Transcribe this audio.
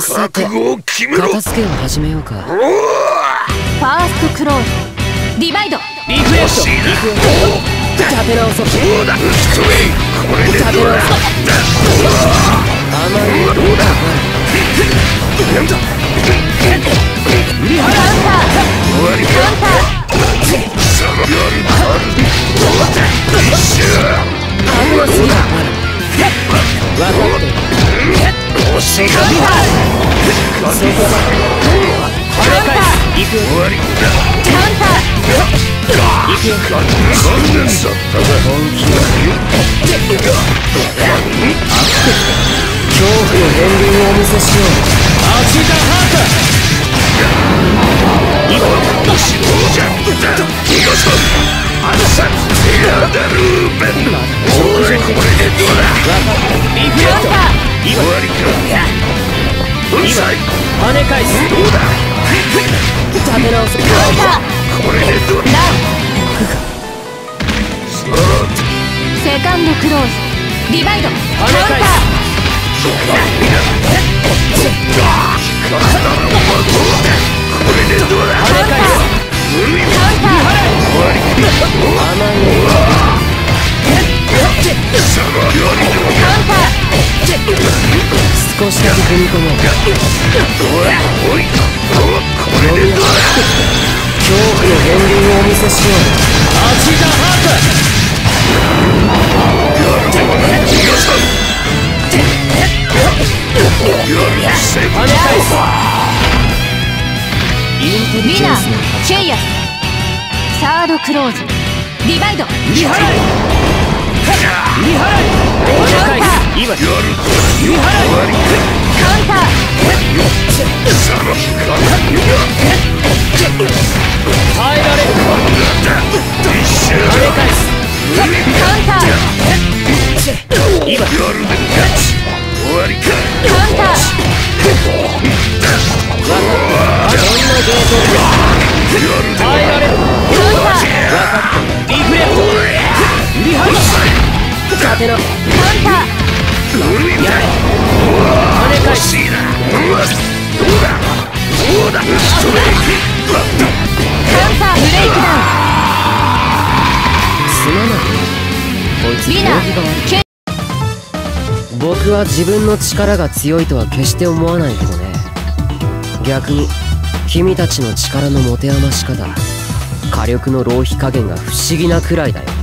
さて、片付けを始めようか。 ファーストクローズディバイドリフレクト、立て直そう。 そうだ、これでどうだ。 甘いよ。どうだ。 なんだ。 売り払う。 終わりか。さらやるか。どうだ。一緒。 危なすぎる。分かってる。 惜しいか。 そこだ。跳ね返す。行く。 終わりだ。 カウンター行くよ。 残念だったが本気を。恐怖の片鱗をお見せしよう。アチダハート。 今の指導じゃ見事暗殺エアダルーベンおいこれでどうだ。 リフレクト。 終わりか。うるさい。 跳ね返す。 どうだ。 立て直す。 これでどうだ。 セカンドクローズディバイドカウンターこれでどうだ。 跳ね返す。少しだけ踏み込もう。恐怖の片鱗をお見せしよう。アチダハート。跳ね返す。インテリウィナージェンスのチェイヤスサードクローズディバイド売り払い。売り払い。跳ね返す。今売り払い。 カウンター耐えられる。跳ね返す。 カウンター今終わりか。 カウンターどんなゲートで耐えられる。 カウンター分かった。リフレクト。売り払い。立てろ。 カウンター跳ね返す。 どうだ。 カウンターブレイクダすまない。こいつウンウィナ動機が悪い。 ーチェイ僕は自分の力が強いとは決して思わないけどね。逆に君たちの力の持て余し方、火力の浪費加減が不思議なくらいだよ。